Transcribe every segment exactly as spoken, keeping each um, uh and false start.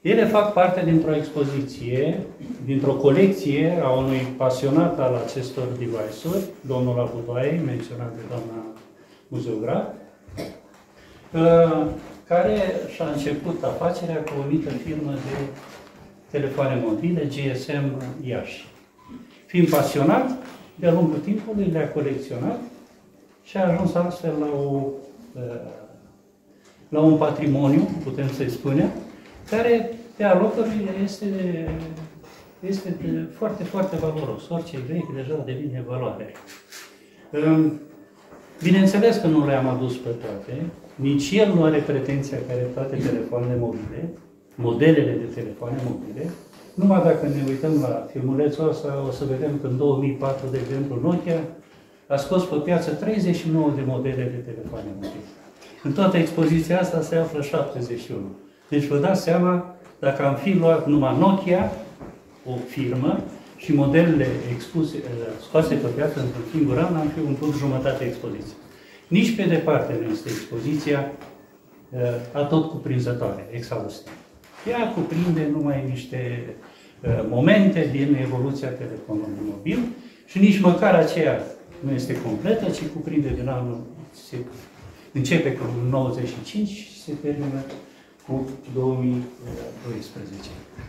Ele fac parte dintr-o expoziție, dintr-o colecție a unui pasionat al acestor device-uri, domnul Abudoaie, menționat de doamna muzeograf, care și-a început afacerea cu o mică firmă de telefoane mobile, G S M Iași. Fiind pasionat, de-a lungul timpului le-a colecționat și a ajuns astfel la, o, la un patrimoniu, putem să-i spunem, care pe alocurile este, este foarte, foarte valoros. Orice vechi deja devine valoare. Bineînțeles că nu le-am adus pe toate, nici el nu are pretenția care toate telefoanele mobile, modelele de telefoane mobile. Numai dacă ne uităm la filmulețul ăsta, o să vedem că în două mii patru, de exemplu, Nokia a scos pe piață treizeci și nouă de modele de telefoane mobile. În toată expoziția asta se află șaptezeci și unu. Deci vă dați seama, dacă am fi luat numai Nokia, o firmă, și modelele expuse, scoase pe piață într-un singur an, am fi umplut jumătate expoziție. Nici pe departe nu este expoziția atot cuprinzătoare, exhaustivă. Ea cuprinde numai niște momente din evoluția telefonului mobil și nici măcar aceea nu este completă, ci cuprinde din anul, se începe cu nouăzeci și cinci și se termină cu două mii doisprezece.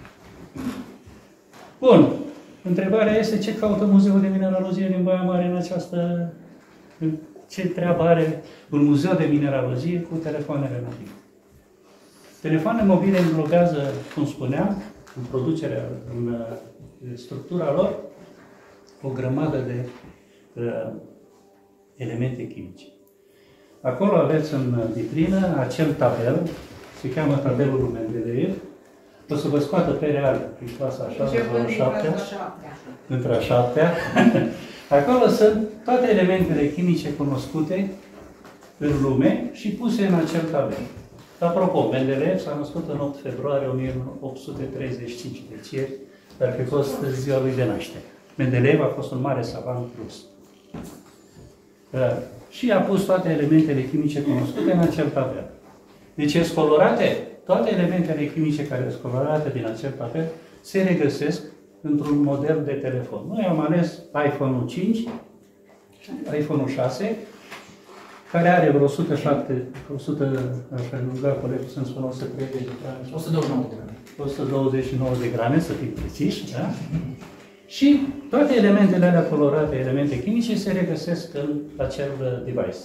Bun. Întrebarea este ce caută Muzeul de Mineralogie din Baia Mare în această... Ce treabă are un muzeu de mineralogie cu telefoanele mobile? Telefoanele mobile înglobează, cum spuneam, în producerea, în structura lor, o grămadă de uh, elemente chimice. Acolo aveți în vitrină acel tabel, se cheamă tabelul lui Mendeleev. O să vă scoată pe real, prin clasa a șaptea, între a șaptea. Între a șaptea. Acolo sunt toate elementele chimice cunoscute în lume și puse în acel tabel. Apropo, Mendeleev s-a născut în opt februarie o mie opt sute treizeci și cinci, deci ieri ar fi fost ziua lui de naștere. Mendeleev a fost un mare savant rus. Și a pus toate elementele chimice cunoscute în acel tabel. Deci sunt colorate, toate elementele chimice care sunt colorate din acel tabel se regăsesc într-un model de telefon. Noi am ales iPhone-ul cinci, iPhone-ul șase, care are vreo o sută șapte, o sută, așa, ruga colegul să-mi spună, o sută treizeci de grame. o sută douăzeci și nouă de grame. o sută douăzeci și nouă de grame, să fim preciși, da? Și toate elementele alea colorate, elemente chimice, se regăsesc în acel device.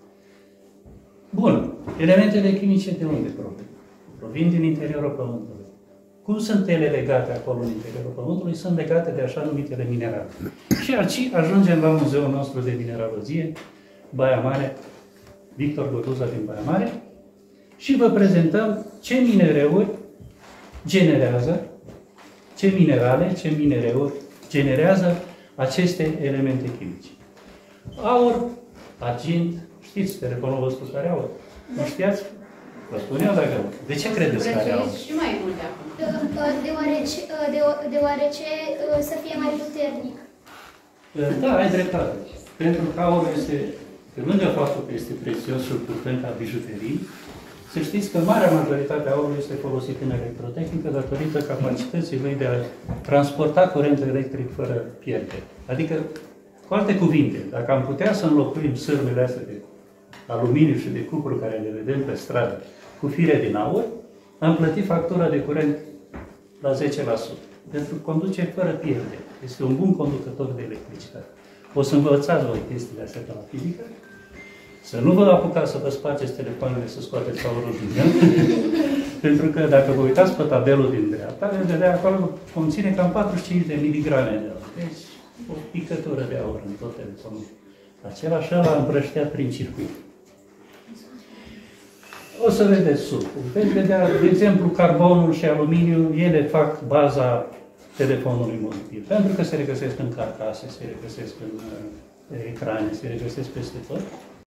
Bun. Elementele chimice de unde provin? Provin din interiorul Pământului. Cum sunt ele legate acolo în interiorul Pământului? Sunt legate de așa numitele minerale. Și aici ajungem la muzeul nostru de mineralogie, Baia Mare, Victor Gotuza din Baia Mare, și vă prezentăm ce minereuri generează, ce minerale, ce minereuri generează aceste elemente chimice. Aur, argint, știți telefonul vostru care aur? Nu știați? Vă spun eu dacă... De ce credeți că are aur? Și mai multe acum. Deoarece, deoarece să fie mai puternic. Da, ai dreptate. Pentru că aurul este, pe lângă faptul că este prețios și puternic ca bijuterii, să știți că marea majoritate a aurului este folosit în electrotehnică datorită capacității lui de a transporta curent electric fără pierdere. Adică, cu alte cuvinte, dacă am putea să înlocuim sârmele astea de aluminiu și de cupru care le vedem pe stradă cu fire din aur, am plătit factura de curent la zece la sută. Pentru că conduce fără pierdere. Este un bun conducător de electricitate. O să învățați voi chestiile astea de la fizică. Să nu vă apucați să vă spargeți telefoanele, să scoateți aurul din el. Pentru că dacă vă uitați pe tabelul din dreapta, veți vedea acolo conține cam patruzeci și cinci de miligrame de aur. Deci o picătură de aur în tot telefonul. Același ăla împrășteat prin circuit. O să vedeți sulful. Veți vedea, de exemplu, carbonul și aluminiul, ele fac baza telefonului mobil. Pentru că se regăsesc în carcase, se regăsesc în uh, ecrane, se regăsesc peste tot.